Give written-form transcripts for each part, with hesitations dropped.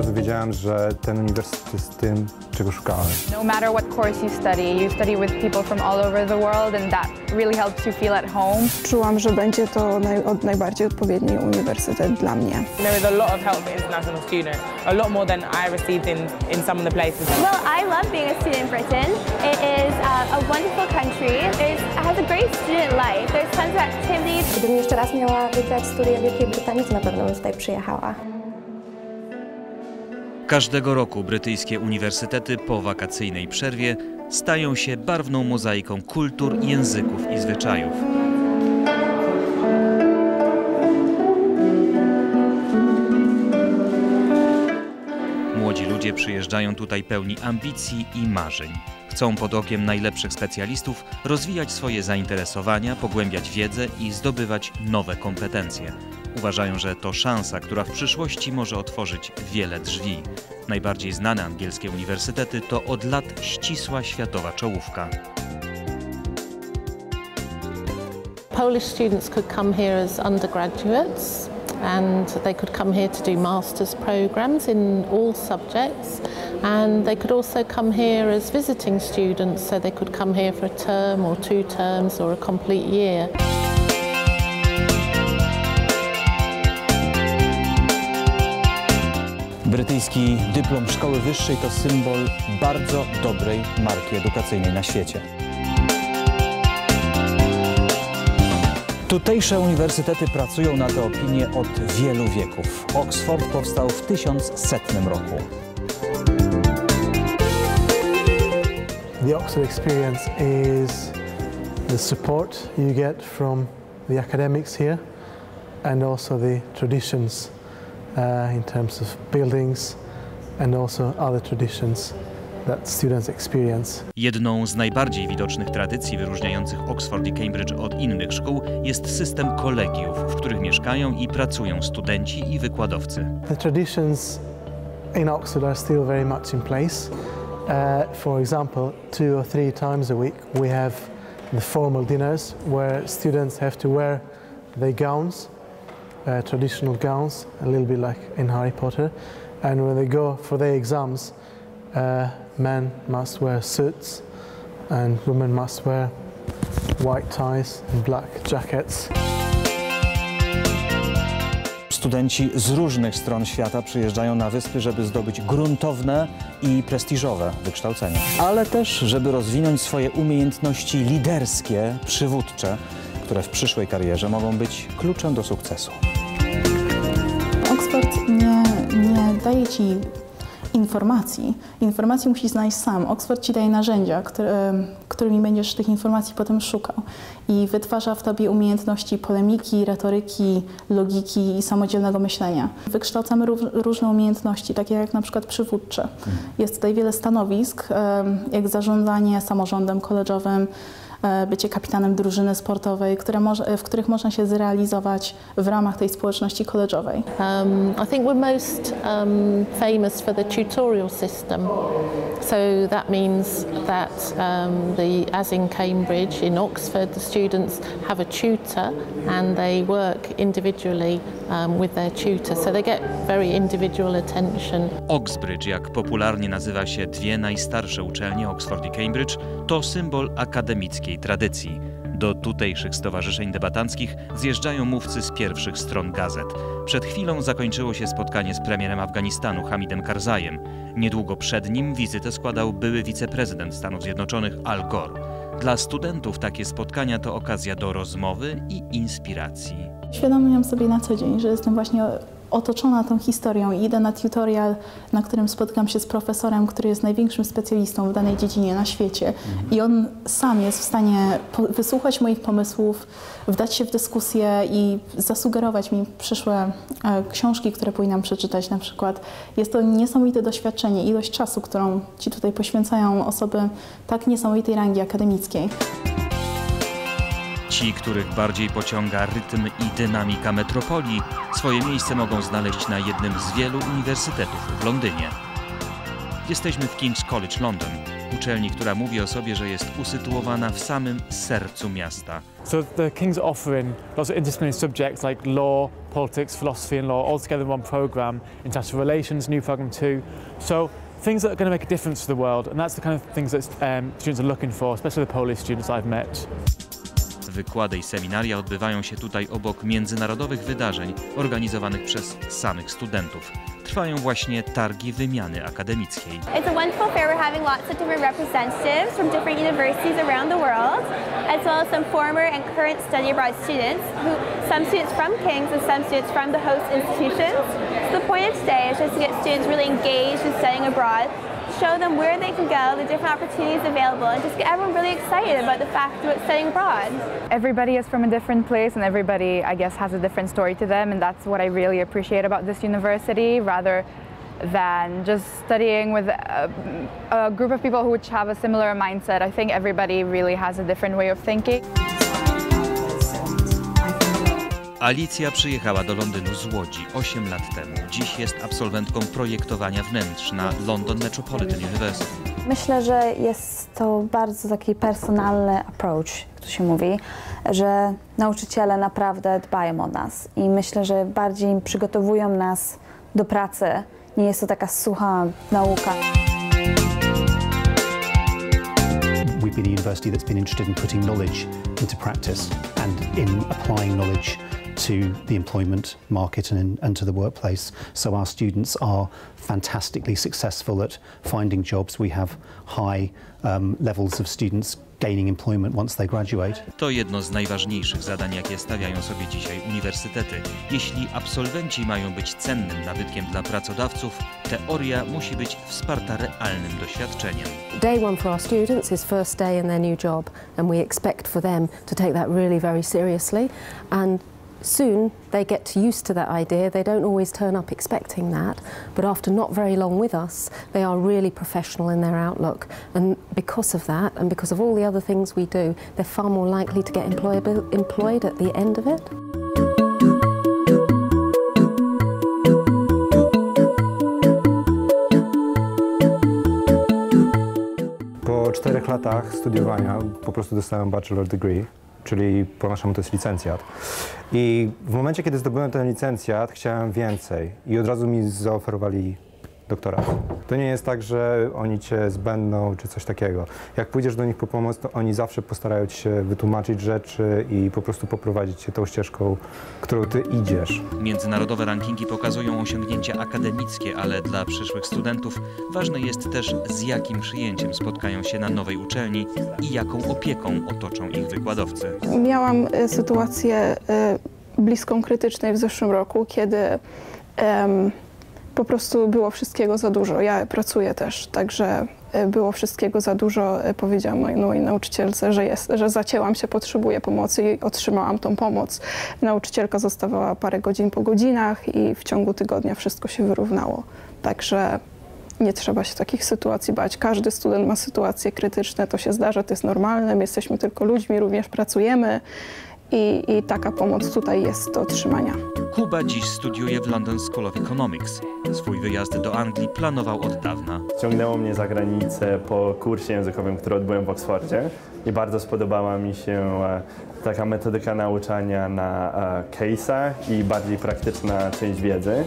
razu wiedziałem, że ten uniwersytet jest tym, czego szukałem. No matter what course you study with people from all over the world and that really helps you feel at home. Czułam, że będzie to najbardziej odpowiedni uniwersytet dla mnie. There is a lot of help for international students, a lot more than I received in some of the places. Well, I love being a student in Britain. It is a wonderful country. It has a great student life. There's tons of activities. Gdybym jeszcze raz miała wybrać studia w Wielkiej Brytanii, to na pewno bym tutaj przyjechała. Każdego roku brytyjskie uniwersytety po wakacyjnej przerwie stają się barwną mozaiką kultur, języków i zwyczajów. Młodzi ludzie przyjeżdżają tutaj pełni ambicji i marzeń. Chcą pod okiem najlepszych specjalistów rozwijać swoje zainteresowania, pogłębiać wiedzę i zdobywać nowe kompetencje. Uważają, że to szansa, która w przyszłości może otworzyć wiele drzwi. Najbardziej znane angielskie uniwersytety to od lat ścisła światowa czołówka. Polish students could come here as undergraduates and they could come here to do master's programs in all subjects, and they could also come here as visiting students, so they could come here for a term or 2 terms or a complete year. Brytyjski dyplom szkoły wyższej to symbol bardzo dobrej marki edukacyjnej na świecie. Tutejsze uniwersytety pracują na tę opinię od wielu wieków. Oxford powstał w 1100 roku. The Oxford experience is the support you get from the academics here and also the traditions in terms of buildings and also other traditions that students experience. Jedną z najbardziej widocznych tradycji wyróżniających Oxford i Cambridge od innych szkół jest system kolegiów, w których mieszkają i pracują studenci i wykładowcy. The traditions in Oxford are still very much in place. For example, 2 or 3 times a week we have the formal dinners where students have to wear their gowns, traditional gowns, a little bit like in Harry Potter, and when they go for their exams, men must wear suits and women must wear white ties and black jackets. Studenci z różnych stron świata przyjeżdżają na wyspy, żeby zdobyć gruntowne i prestiżowe wykształcenie, ale też, żeby rozwinąć swoje umiejętności liderskie, przywódcze, które w przyszłej karierze mogą być kluczem do sukcesu. Oxford nie daje ci informacji. Informacji musisz znaleźć sam. Oxford ci daje narzędzia, którymi będziesz tych informacji potem szukał. I wytwarza w tobie umiejętności polemiki, retoryki, logiki i samodzielnego myślenia. Wykształcamy różne umiejętności, takie jak na przykład przywódcze. Jest tutaj wiele stanowisk, jak zarządzanie samorządem koleżowym, bycie kapitanem drużyny sportowej, w których można się zrealizować w ramach tej społeczności koleżowej. I think we're most famous for the tutorial system. So that means that as in Cambridge, in Oxford, the students have a tutor and they work individually with their tutor. So they get very individual attention. Oxbridge, jak popularnie nazywa się 2 najstarsze uczelnie, Oxford i Cambridge, to symbol akademickiej tradycji. Do tutejszych stowarzyszeń debatanckich zjeżdżają mówcy z pierwszych stron gazet. Przed chwilą zakończyło się spotkanie z premierem Afganistanu Hamidem Karzajem. Niedługo przed nim wizytę składał były wiceprezydent Stanów Zjednoczonych Al Gore. Dla studentów takie spotkania to okazja do rozmowy i inspiracji. Uświadamiam sobie na co dzień, że jestem właśnie otoczona tą historią i idę na tutorial, na którym spotykam się z profesorem, który jest największym specjalistą w danej dziedzinie na świecie. I on sam jest w stanie wysłuchać moich pomysłów, wdać się w dyskusję i zasugerować mi przyszłe książki, które powinnam przeczytać na przykład. Jest to niesamowite doświadczenie, ilość czasu, którą ci tutaj poświęcają osoby tak niesamowitej rangi akademickiej. Ci, których bardziej pociąga rytm i dynamika metropolii, swoje miejsce mogą znaleźć na jednym z wielu uniwersytetów w Londynie. Jesteśmy w King's College London. uczelni, która mówi o sobie, że jest usytuowana w samym sercu miasta. So the King's are offering lots of interdisciplinary subjects like law, politics, philosophy and law all together in one program, international relations, new program too. So things that are going to make a difference to the world, and that's the kind of things that students are looking for, especially the Polish students I've met. Wykłady i seminaria odbywają się tutaj obok międzynarodowych wydarzeń organizowanych przez samych studentów. Trwają właśnie targi wymiany akademickiej. It's a wonderful fair. We're having lots of different representatives from different universities around the world, as well as some former and current study abroad students, some students from King's and some students from the host institutions. So the point of today is just to get students really engaged in studying abroad, show them where they can go, the different opportunities available, and just get everyone really excited about the fact about studying abroad. Everybody is from a different place and everybody, I guess, has a different story to them, and that's what I really appreciate about this university, rather than just studying with a group of people who have a similar mindset. I think everybody really has a different way of thinking. Alicja przyjechała do Londynu z Łodzi 8 lat temu. Dziś jest absolwentką projektowania wnętrz na London Metropolitan University. Myślę, że jest to bardzo taki personalny approach, jak to się mówi, że nauczyciele naprawdę dbają o nas i myślę, że bardziej przygotowują nas do pracy. Nie jest to taka sucha nauka. We've been a university that's been interested in putting knowledge into practice and in applying knowledge to the employment market and to the workplace. So our students are fantastically successful at finding jobs. We have high levels of students gaining employment once they graduate. To jedno z najważniejszych zadań, jakie stawiają sobie dzisiaj uniwersytety. Jeśli absolwenci mają być cennym nabytkiem dla pracodawców, teoria musi być wsparta realnym doświadczeniem. Day one for our students is first day in their new job, and we expect for them to take that really very seriously. And soon they get used to that idea. They don't always turn up expecting that, but after not very long with us, they are really professional in their outlook. And because of that, and because of all the other things we do, they're far more likely to get employed at the end of it. Po 4 latach studiowania po prostu dostałem bachelor degree, czyli po naszemu to jest licencjat. I w momencie, kiedy zdobyłem ten licencjat, chciałem więcej i od razu mi zaoferowali doktorat. To nie jest tak, że oni cię zbędą czy coś takiego. Jak pójdziesz do nich po pomoc, to oni zawsze postarają ci się wytłumaczyć rzeczy i po prostu poprowadzić cię tą ścieżką, którą ty idziesz. Międzynarodowe rankingi pokazują osiągnięcia akademickie, ale dla przyszłych studentów ważne jest też, z jakim przyjęciem spotkają się na nowej uczelni i jaką opieką otoczą ich wykładowcy. Miałam sytuację bliską krytycznej w zeszłym roku, kiedy po prostu było wszystkiego za dużo. Ja pracuję też, także było wszystkiego za dużo. Powiedziałam mojej nauczycielce, że zacięłam się, potrzebuję pomocy i otrzymałam tą pomoc. Nauczycielka zostawała parę godzin po godzinach i w ciągu tygodnia wszystko się wyrównało. Także nie trzeba się takich sytuacji bać. Każdy student ma sytuacje krytyczne, to się zdarza, to jest normalne. My jesteśmy tylko ludźmi, również pracujemy. I taka pomoc tutaj jest do otrzymania. Kuba dziś studiuje w London School of Economics. Swój wyjazd do Anglii planował od dawna. Ciągnęło mnie za granicę po kursie językowym, który odbyłem w Oksfordzie i bardzo spodobała mi się taka metodyka nauczania na case'ach i bardziej praktyczna część wiedzy.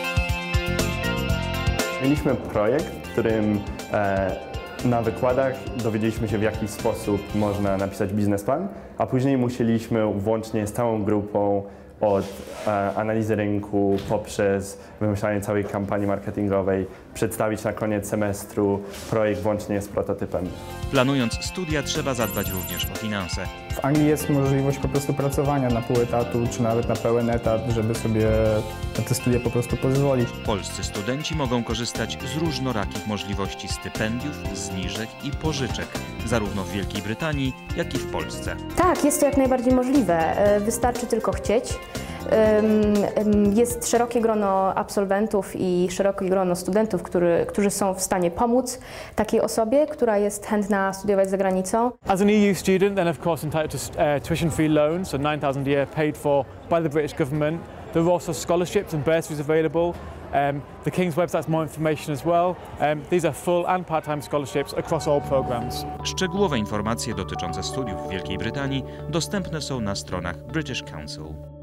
Mieliśmy projekt, w którym na wykładach dowiedzieliśmy się, w jaki sposób można napisać biznesplan, a później musieliśmy włącznie z całą grupą od analizy rynku poprzez wymyślanie całej kampanii marketingowej przedstawić na koniec semestru projekt włącznie z prototypem. Planując studia trzeba zadbać również o finanse. W Anglii jest możliwość po prostu pracowania na pół etatu, czy nawet na pełen etat, żeby sobie na te studia po prostu pozwolić. Polscy studenci mogą korzystać z różnorakich możliwości stypendiów, zniżek i pożyczek, zarówno w Wielkiej Brytanii, jak i w Polsce. Tak, jest to jak najbardziej możliwe. Wystarczy tylko chcieć. Jest szerokie grono absolwentów i szerokie grono studentów, którzy są w stanie pomóc takiej osobie, która jest chętna studiować za granicą. As an EU student, then of course entitled to tuition-free loan, so £9,000 a year paid for by the British government. There are also scholarships and bursaries available, The King's website has more information as well. These are full and part-time scholarships across all programs. Szczegółowe informacje dotyczące studiów w Wielkiej Brytanii dostępne są na stronach British Council.